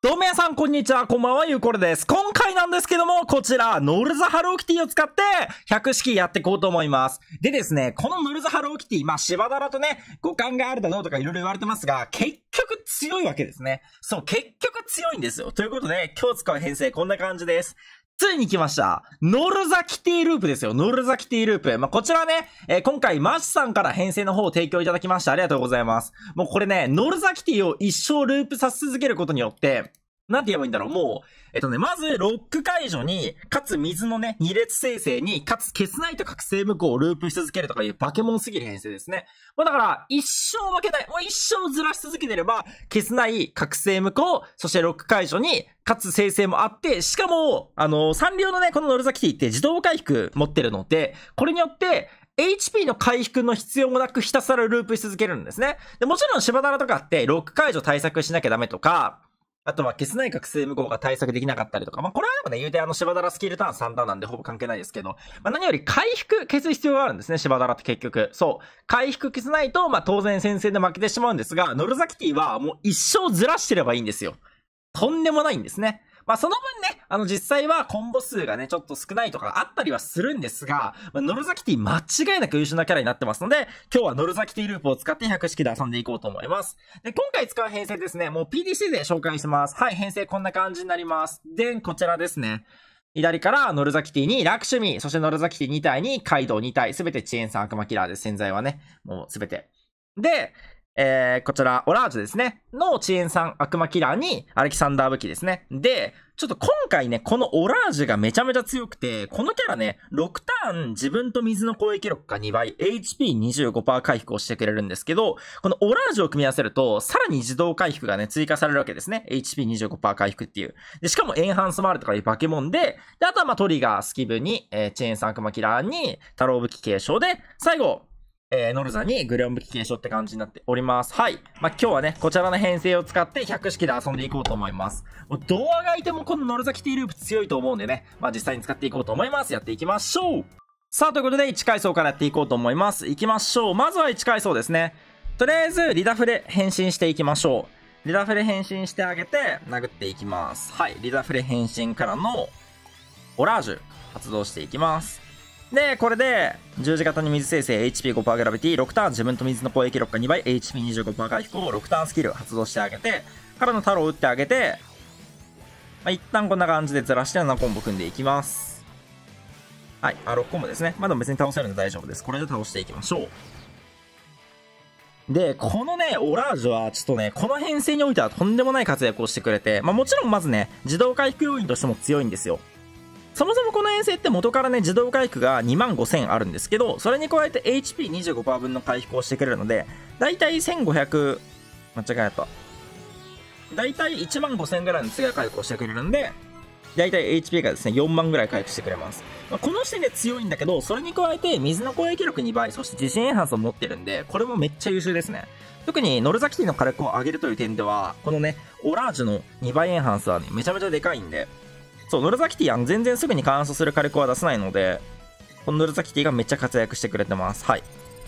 どうも皆さん、こんにちは。こんばんは、ゆうこれです。今回なんですけども、こちら、ノルザハローキティを使って、100式やっていこうと思います。でですね、このノルザハローキティ、芝だらとね、互換があるだろうとかいろいろ言われてますが、結局強いわけですね。そう、結局強いんですよ。ということで、今日使う編成、こんな感じです。ついに来ました。ノルザキティループですよ。ノルザキティループ。こちらね、今回マシさんから編成の方を提供いただきました。ありがとうございます。もうこれね、ノルザキティを一生ループさせ続けることによって、なんて言えばいいんだろう。もう、まず、ロック解除に、かつ水のね、二列生成に、かつ消せないと覚醒無効をループし続けるとかいう化け物すぎる編成ですね。もうだから、一生負けない。もう一生ずらし続けてれば、消せない覚醒無効、そしてロック解除に、かつ生成もあって、しかも、サンリオのね、このノルザキティって自動回復持ってるので、これによって、HP の回復の必要もなくひたすらループし続けるんですね。で、もちろん芝だらとかって、ロック解除対策しなきゃダメとか、あとは消せない覚醒無効が対策できなかったりとか。これはでもね、言うて芝だらスキルターン3ターンなんでほぼ関係ないですけど。何より回復消す必要があるんですね、芝だらって結局。そう。回復消せないと、当然先制で負けてしまうんですが、ノルザキティはもう一生ずらしてればいいんですよ。とんでもないんですね。その分ね、実際はコンボ数がね、ちょっと少ないとかあったりはするんですが、ノルザキティ間違いなく優秀なキャラになってますので、今日はノルザキティループを使って100式で遊んでいこうと思います。で、今回使う編成ですね、もう PDC で紹介します。はい、編成こんな感じになります。で、こちらですね。左からノルザキティにラクシュミ、そしてノルザキティ2体にカイドウ2体、すべて遅延3悪魔キラーです。潜在はね、もうすべて。で、こちら、オラージュですね。の遅延3悪魔キラーに、アレキサンダー武器ですね。で、ちょっと今回ね、このオラージュがめちゃめちゃ強くて、このキャラね、6ターン自分と水の攻撃力が2倍、HP25% 回復をしてくれるんですけど、このオラージュを組み合わせると、さらに自動回復がね、追加されるわけですね。HP25% 回復っていう。で、しかもエンハンスもあるとかいう化け物で、あとはトリガー、スキブに、遅延3悪魔キラーに、太郎武器継承で、最後、ノルザにグレオン武器継承って感じになっております。はい。今日はね、こちらの編成を使って100式で遊んでいこうと思います。もうどうあがいてもこのノルザキティループ強いと思うんでね、実際に使っていこうと思います。やっていきましょう。さあ、ということで1階層からやっていこうと思います。いきましょう。まずは1階層ですね。とりあえず、リダフレ変身していきましょう。リダフレ変身してあげて、殴っていきます。はい。リダフレ変身からの、オラージュ、発動していきます。で、これで、十字型に水生成 HP5% グラビティ、6ターン自分と水の攻撃力が2倍、HP25% 回復を6ターンスキル発動してあげて、からの太郎を打ってあげて、一旦こんな感じでずらして7コンボ組んでいきます。はい、6コンボですね。でも別に倒せるんで大丈夫です。これで倒していきましょう。で、このね、オラージュはちょっとね、この編成においてはとんでもない活躍をしてくれて、もちろんまずね、自動回復要因としても強いんですよ。そもそもこの編成って元からね、自動回復が25000あるんですけど、それに加えて HP25% 分の回復をしてくれるので、だいたい1500、間違えた。だいたい15000ぐらいの強い回復をしてくれるんで、だいたい HP がですね、4万ぐらい回復してくれます。この時点で強いんだけど、それに加えて水の攻撃力2倍、そして自信エンハンスを持ってるんで、これもめっちゃ優秀ですね。特にノルザキティの火力を上げるという点では、このね、オラージュの2倍エンハンスはね、めちゃめちゃでかいんで、そう、ノルザキティ全然すぐに乾燥する火力は出さないので、このノルザキティがめっちゃ活躍してくれてます。はい。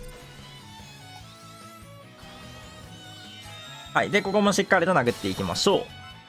はい。で、ここもしっかりと殴っていきましょう。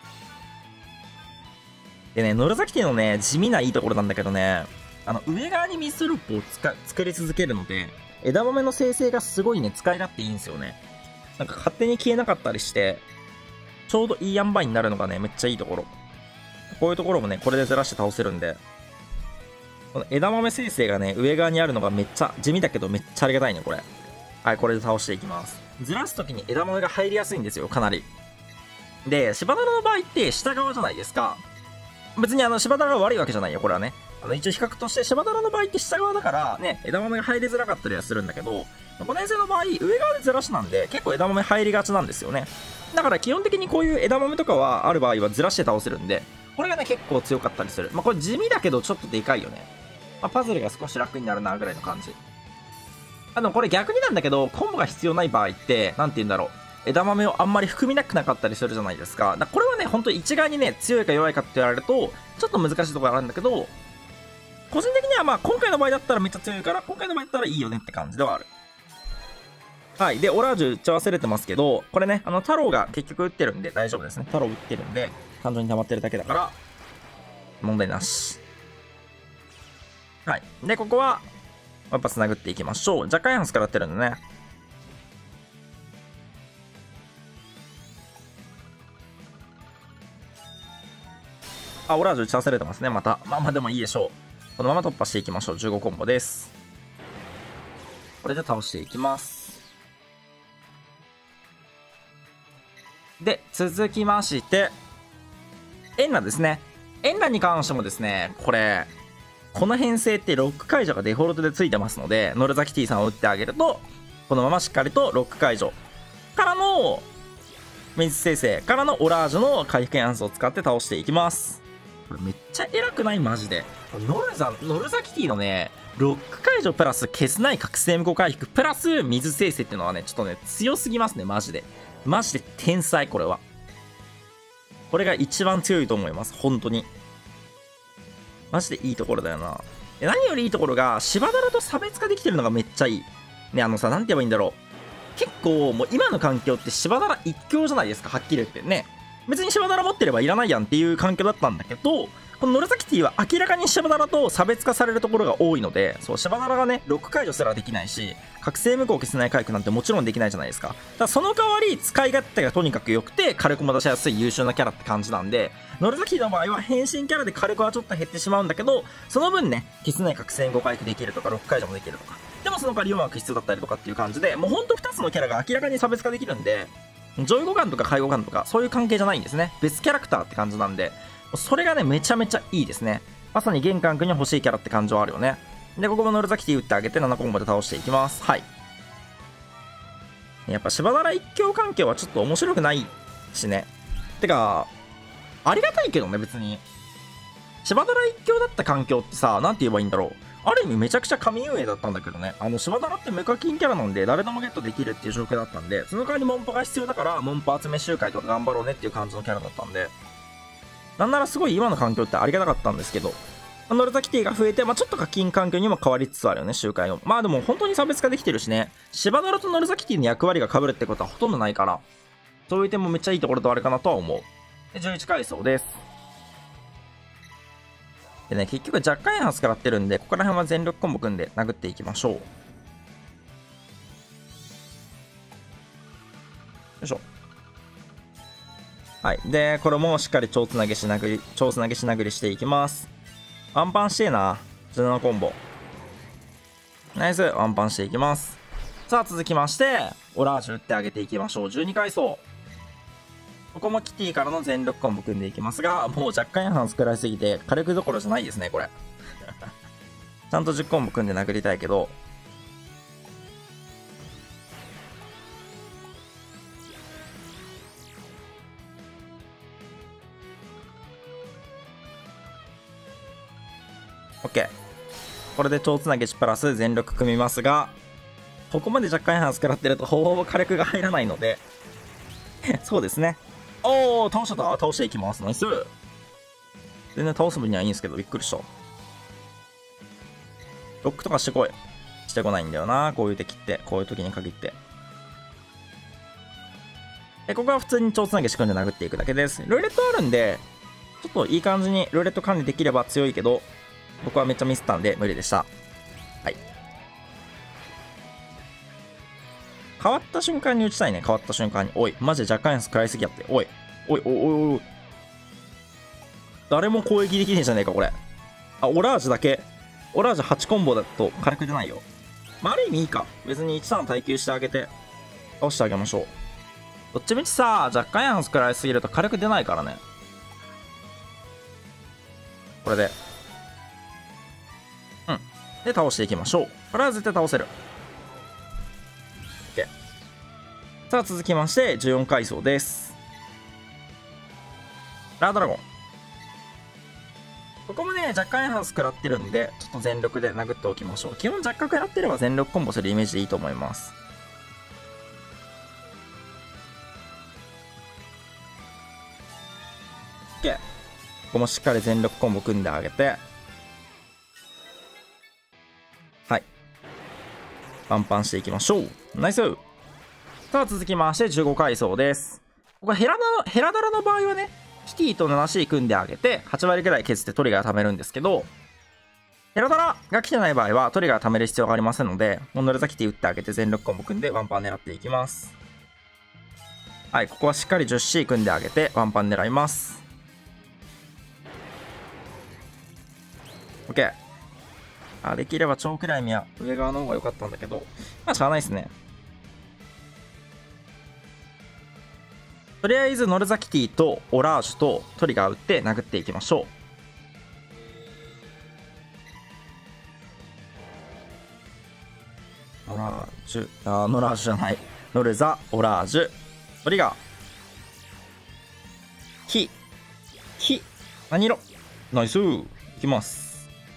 でね、ノルザキティのね、地味ないいところなんだけどね、上側にミスループを作り続けるので、枝豆の生成がすごいね、使い勝手いいんですよね。なんか勝手に消えなかったりして、ちょうどいい塩梅になるのがね、めっちゃいいところ。こういうところもね、これでずらして倒せるんで、この枝豆生成がね、上側にあるのがめっちゃ地味だけどめっちゃありがたいね、これ。はい、これで倒していきます。ずらすときに枝豆が入りやすいんですよ、かなり。で、芝だらの場合って下側じゃないですか。別に芝だらが悪いわけじゃないよ、これはね。一応比較として芝だらの場合って下側だからね、枝豆が入りづらかったりはするんだけど、この編成の場合、上側でずらしなんで、結構枝豆入りがちなんですよね。だから基本的にこういう枝豆とかはある場合はずらして倒せるんで、これがね、結構強かったりする。これ地味だけどちょっとでかいよね。パズルが少し楽になるな、ぐらいの感じ。でもこれ逆になんだけど、コンボが必要ない場合って、なんて言うんだろう。枝豆をあんまり含みなくなかったりするじゃないですか。これはね、ほんと一概にね、強いか弱いかって言われると、ちょっと難しいところあるんだけど、個人的には今回の場合だったらめっちゃ強いから、今回の場合だったらいいよねって感じではある。 はい。で、オラージュ打ち忘れてますけど、これね、太郎が結局打ってるんで大丈夫ですね。太郎打ってるんで、感情に溜まってるだけだから、問題なし。はい。で、ここは、やっぱ繋ぐっていきましょう。若干ハンスからやってるんでね。あ、オラージュ打ち忘れてますね、また。まあまあでもいいでしょう。このまま突破していきましょう。15コンボです。これで倒していきます。で、続きまして、エンラですね。エンラに関してもですね、この編成ってロック解除がデフォルトでついてますので、ノルザキティさんを打ってあげると、このまましっかりとロック解除からの、水生成からのオラージュの回復エンハンスを使って倒していきます。これめっちゃ偉くないマジで。ノルザキティのね、ロック解除プラス消せない覚醒無効回復プラス水生成っていうのはね、ちょっとね、強すぎますね、マジで。マジで天才、これは。これが一番強いと思います、本当に。マジでいいところだよな。何よりいいところが、芝ダラと差別化できてるのがめっちゃいい。ね、なんて言えばいいんだろう。結構、もう今の環境って芝ダラ一強じゃないですか、はっきり言ってね。別に芝ダラ持ってればいらないやんっていう環境だったんだけど、このノルザキティは明らかに芝ダラと差別化されるところが多いので、そう、芝ダラがね、ロック解除すらできないし、覚醒無効消せない回復なんてもちろんできないじゃないですか。だからその代わり、使い勝手がとにかく良くて、火力も出しやすい優秀なキャラって感じなんで、ノルザキティの場合は変身キャラで火力はちょっと減ってしまうんだけど、その分ね、消せない覚醒無効回復できるとか、ロック解除もできるとか。でもその代わり4枠必要だったりとかっていう感じで、もうほんと2つのキャラが明らかに差別化できるんで、ジョイ互換とか介護換とか、そういう関係じゃないんですね。別キャラクターって感じなんで、それがね、めちゃめちゃいいですね。まさに玄関君に欲しいキャラって感情あるよね。で、ここもノルザキティ打ってあげて7コンボで倒していきます。はい。やっぱ芝ダラ一強環境はちょっと面白くないしね。てか、ありがたいけどね、別に。芝ダラ一強だった環境ってさ、なんて言えばいいんだろう。ある意味めちゃくちゃ神運営だったんだけどね。芝ダラって無課金キャラなんで誰でもゲットできるっていう状況だったんで、その代わりモンパが必要だから、モンパ集め集会とか頑張ろうねっていう感じのキャラだったんで、なんならすごい今の環境ってありがたかったんですけど、ノルザキティが増えて、まあ、ちょっと課金環境にも変わりつつあるよね、集会の。まあでも本当に差別化できてるしね、芝ダラとノルザキティの役割が被るってことはほとんどないから、そういう点もめっちゃいいところとあるかなとは思う。で、11階層です。でね、結局若干エンハンスからやってるんで、ここら辺は全力コンボ組んで殴っていきましょう。よいしょ。はい。で、これもしっかり超つなげし殴りしていきます。ワンパンしてえな。17コンボ。ナイス。ワンパンしていきます。さあ、続きまして、オラージュ打ってあげていきましょう。12階層。ここもキティからの全力コンボ組んでいきますが、もう若干エンハンス食らいすぎて、火力どころじゃないですね、これ。ちゃんと10コンボ組んで殴りたいけど、OK。これで超つなげしプラス全力組みますが、ここまで若干エンハンス食らってるとほぼほぼ火力が入らないので、そうですね。おー、倒していきます。ナイス。全然倒す分にはいいんですけど、びっくりした。ロックとかしてこないんだよな、こういう敵って。こういう時に限って。ここは普通に超つなげ仕組んで殴っていくだけです。ルーレットあるんで、ちょっといい感じにルーレット管理できれば強いけど、僕はめっちゃミスったんで無理でした。はい。変わった瞬間に打ちたいね。変わった瞬間に。おい、マジで若干やつ食らいすぎやって。おい。おい。誰も攻撃できねえじゃねえか、これ。あ、オラージュだけ。オラージュ8コンボだと火力出ないよ。まあ、ある意味いいか。別に1ターン耐久してあげて、倒してあげましょう。どっちみちさ、若干やん食らいすぎると火力出ないからね。これで。で、倒していきましょう。これは絶対倒せる。OK。さあ、続きまして、14階層です。ラードラゴン。ここもね、若干エンハンス食らってるんで、ちょっと全力で殴っておきましょう。基本若干食らってれば全力コンボするイメージでいいと思います。OK。ここもしっかり全力コンボ組んであげて、はい。パンパンしていきましょう。ナイス。 さあ続きまして15階層です。ここヘラダラの場合はね、キティと 7C 組んであげて、8割くらい削ってトリガー貯めるんですけど、ヘラダラが来てない場合はトリガー貯める必要がありませんので、モノレザキティ打ってあげて全力コンボ組んでワンパン狙っていきます。はい、ここはしっかり 10C 組んであげてワンパン狙います。OK。できれば超クライミは上側の方が良かったんだけど、まあしゃあないですね。とりあえずノルザキティとオラージュとトリガー打って殴っていきましょう。ノラージュじゃない。ノルザ、オラージュ、トリガー。何色？ナイスー。いきます。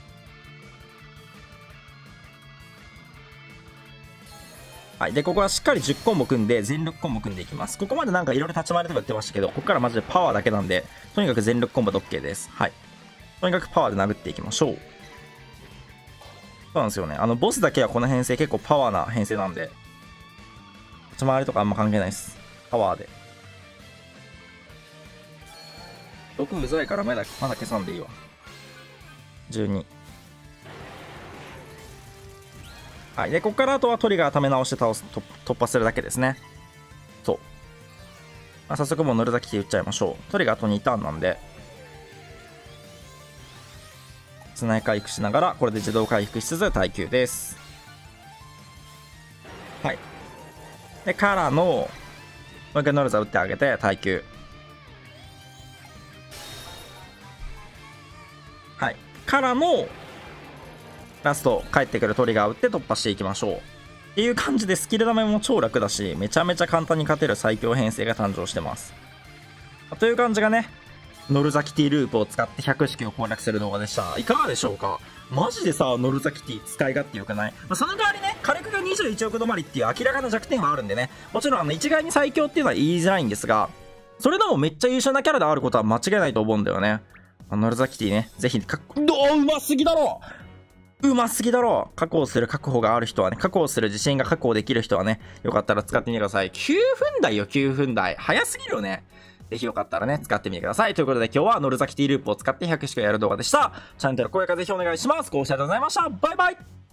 はい。で、ここはしっかり10コンボ組んで、全力コンボ組んでいきます。ここまでなんかいろいろ立ち回りとか言ってましたけど、ここからマジでパワーだけなんで、とにかく全力コンボで OK です。はい。とにかくパワーで殴っていきましょう。そうなんですよね。ボスだけはこの編成結構パワーな編成なんで、立ち回りとかあんま関係ないです。パワーで。毒うざいからまだ消さんでいいわ。12。はい。で、ここからあとはトリガー溜め直して突破するだけですね。そう。早速もうノルザキティ打っちゃいましょう。トリガーあと2ターンなんで。つない回復しながら、これで自動回復しつつ耐久です。はい。で、からの、もう一回ノルザ打ってあげて耐久。はい。からの、ラスト帰ってくるトリガー打って突破していきましょう。っていう感じでスキルダメも超楽だし、めちゃめちゃ簡単に勝てる最強編成が誕生してます。という感じがね、ノルザキティループを使って100式を攻略する動画でした。いかがでしょうか？マジでさ、ノルザキティ使い勝手よくない？その代わりね、火力が21億止まりっていう明らかな弱点はあるんでね、もちろん一概に最強っていうのは言いづらいんですが、それでもめっちゃ優秀なキャラであることは間違いないと思うんだよね。ノルザキティね、ぜひ、うますぎだろ！うますぎだろ。確保する確保がある人はね、確保する自信が確保できる人はね、よかったら使ってみてください。9分台よ、9分台。早すぎるよね。ぜひよかったらね、使ってみてください。ということで今日はノルザキティループを使って100しかやる動画でした。チャンネル登録高評価ぜひお願いします。ご視聴ありがとうございました。バイバイ。